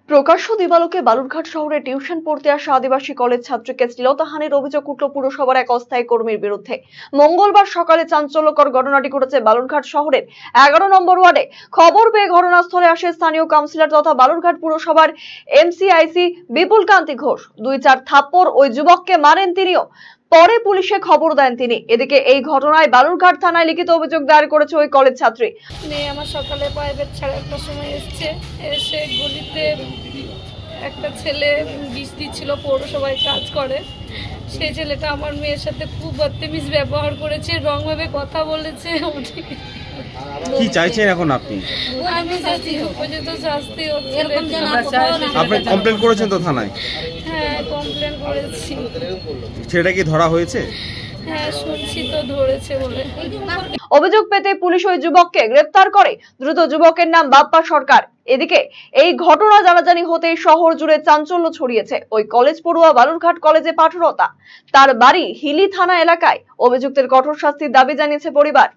প্রকাশ্য দিবালোকে বালুরঘাট শহরে টিউশন পড়তে আসা আদিবাসী কলেজ ছাত্রীকে শ্লীলতাহানির অভিযোগ উঠল পুরসভার এক অস্থায়ী কর্মীর বিরুদ্ধে। মঙ্গলবার সকালে চাঞ্চল্যকর ঘটনাটি ঘটেছে বালুরঘাট শহরের 11 নম্বর ওয়ার্ডে। খবর পেয়ে ঘটনাস্থলে আসে স্থানীয় কাউন্সিলর তথা বালুরঘাট পুরসভার এমসিআইসি বিপুল কান্তি ঘোষ। 2-4 থাপ্পড় ওই যুবককে মারেন তিনিও। পরে পুলিশে খবর দেন তিনি। এদিকে এই ঘটনায় বালুরঘাট থানায় লিখিত অভিযোগ দায়ের করেছে ওই কলেজ ছাত্রী। মেয়ে আমার সকালে প্রাইভেট 1:30টার সময় এসে গলিতে একটা ছেলে বিষ দিচ্ছিল, পৌরসভায় কাজ করে। সেই ছেলেটা আমার মেয়ের সাথে খুব বদতমিজ ব্যবহার করেছে, রংভাবে কথা বলেছে। কি চাইছেন এখন আপনি? আমি চাইছি উপযুক্ত শাস্তি হোক। আপনি কমপ্লেন করেছেন তো থানায়? হ্যাঁ, কমপ্লেন করেছি। ছেলেটা কি ধরা হয়েছে? হ্যাঁ, শুনছি তো ধরেছে বলে। অভিযোগ পেতে পুলিশ ওই যুবককে গ্রেফতার করে। দ্রুত যুবকের নাম বাপ্পা সরকার। এদিকে এই ঘটনা জানাজানি হতেই শহর জুড়ে চাঞ্চল্য ছড়িয়েছে। ওই কলেজ পড়ুয়া বালুরঘাট কলেজে পাঠরতা। তার বাড়ি হিলি থানা এলাকায়। অভিযুক্তের কঠোর শাস্তির দাবি জানিয়েছে পরিবার।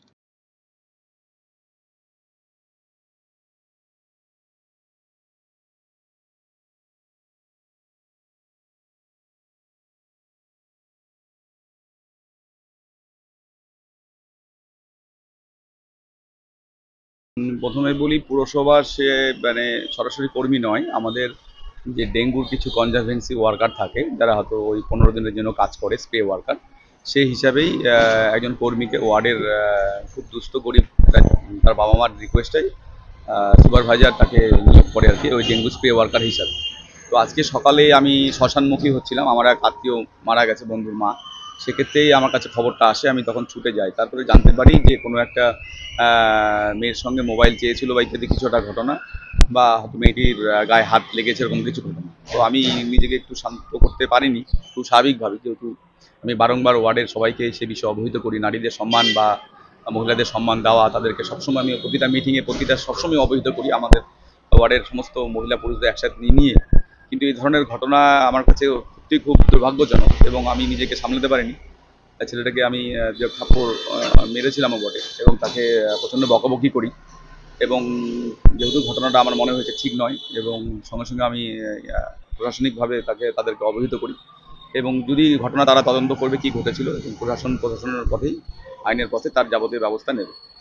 প্রথমে বলি, পুরসভার সে মানে সরাসরি কর্মী নয়। আমাদের যে ডেঙ্গুর কিছু কনজারভেন্সি ওয়ার্কার থাকে, যারা হয়তো ওই 15 দিনের জন্য কাজ করে, স্প্রে ওয়ার্কার, সেই হিসাবেই একজন কর্মীকে ওয়ার্ডের খুব দুস্থ গরিব তার বাবা মার রিকোয়েস্টে সুপারভাইজার তাকে নিয়োগ করে আর কি, ওই ডেঙ্গু স্প্রে ওয়ার্কার হিসাবে। তো আজকে সকালে আমি শ্মশানমুখী হচ্ছিলাম, আমার এক আত্মীয় মারা গেছে, বন্ধুর মা। সেক্ষেত্রেই আমার কাছে খবরটা আসে, আমি তখন ছুটে যাই। তারপরে জানতে পারি যে কোনো একটা মেয়ের সঙ্গে মোবাইল চেয়েছিল বা ইত্যাদি কিছু একটা ঘটনা, বা হয়তো মেয়েটির গায়ে হাত লেগেছে, এরকম কিছু ঘটনা। তো আমি নিজেকে একটু শান্ত করতে পারিনি, একটু স্বাভাবিকভাবে, যেহেতু আমি বারংবার ওয়ার্ডের সবাইকে সে বিষয়ে অবহিত করি। নারীদের সম্মান বা মহিলাদের সম্মান দেওয়া, তাদেরকে সবসময় আমি প্রতিটা মিটিংয়ে প্রতিটা সবসময় অবহিত করি, আমাদের ওয়ার্ডের সমস্ত মহিলা পুরুষদের একসাথে নিয়ে। কিন্তু এই ধরনের ঘটনা আমার কাছে সত্যিই খুব দুর্ভাগ্যজনক, এবং আমি নিজেকে সামলাতে পারিনি। ছেলেটাকে আমি যে থাপ্পড় মেরেছিলাম বটে, এবং তাকে প্রচণ্ড বকাবকি করি, এবং যেহেতু ঘটনাটা আমার মনে হয়েছে ঠিক নয়, এবং সঙ্গে সঙ্গে আমি প্রশাসনিকভাবে তাদেরকে অবহিত করি, এবং যদি ঘটনা তারা তদন্ত করবে কি ঘটেছিল, এবং প্রশাসনের পথেই, আইনের পথে তার যাবতীয় ব্যবস্থা নেবে।